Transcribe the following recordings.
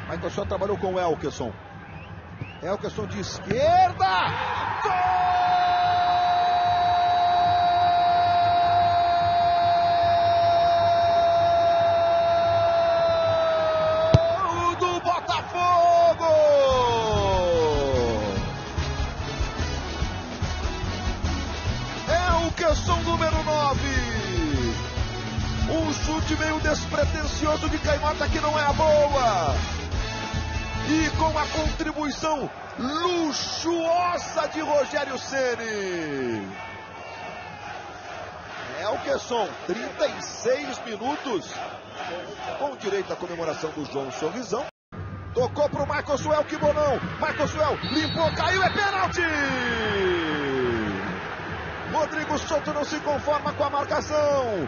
Michael só trabalhou com o Elkeson. Elkeson de esquerda. Gol do Botafogo! Elkeson, número 9. Um chute meio despretensioso de canhota que não é a boa. E com a contribuição luxuosa de Rogério Ceni. Elkeson, 36 minutos. Com direito à comemoração do João Sorrisão. Tocou pro Michael Suel, que bolão. Michael Suel limpou, caiu, é pênalti. Rodrigo Souto não se conforma com a marcação.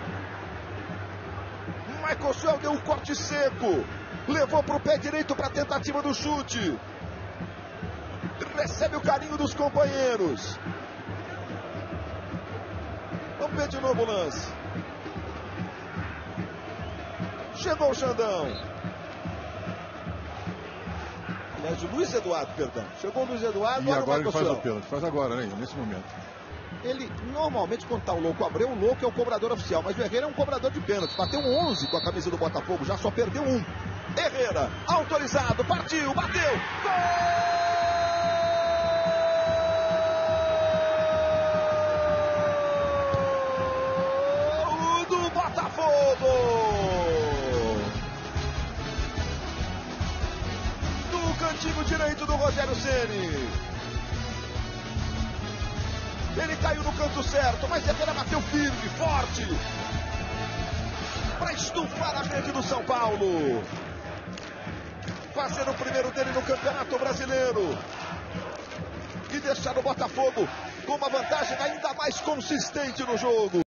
Michael Suel deu um corte seco. Levou para o pé direito para a tentativa do chute. Recebe o carinho dos companheiros. Vamos ver de novo o lance. Chegou o Xandão. Aliás, o Luiz Eduardo, perdão. Chegou o Luiz Eduardo. E agora ele faz o pênalti. Faz agora, né? Nesse momento. Ele, normalmente, quando tá o Louco Abreu, o Louco é o cobrador oficial. Mas o Herrera é um cobrador de pênalti. Bateu um 11 com a camisa do Botafogo, já só perdeu um. Herrera, autorizado, partiu, bateu. Gol do Botafogo! Do cantinho direito do Rogério Ceni. Ele caiu no canto certo, mas Herrera bateu firme, forte. Para estufar a rede do São Paulo. Fazendo o primeiro dele no Campeonato Brasileiro. E deixar o Botafogo com uma vantagem ainda mais consistente no jogo.